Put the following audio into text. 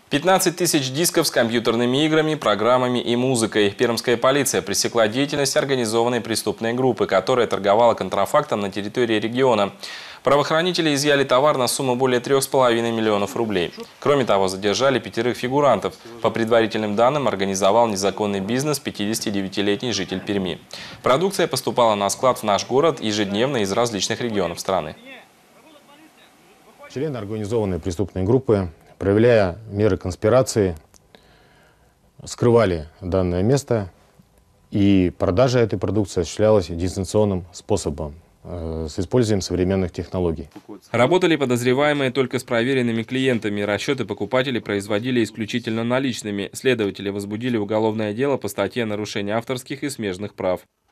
15 тысяч дисков с компьютерными играми, программами и музыкой. Пермская полиция пресекла деятельность организованной преступной группы, которая торговала контрафактом на территории региона. Правоохранители изъяли товар на сумму более 3,5 миллионов рублей. Кроме того, задержали 5 фигурантов. По предварительным данным, организовал незаконный бизнес 59-летний житель Перми. Продукция поступала на склад в наш город ежедневно из различных регионов страны. Члены организованной преступной группы, проявляя меры конспирации, скрывали данное место, и продажа этой продукции осуществлялась дистанционным способом с использованием современных технологий. Работали подозреваемые только с проверенными клиентами. Расчеты покупателей производили исключительно наличными. Следователи возбудили уголовное дело по статье «Нарушение авторских и смежных прав».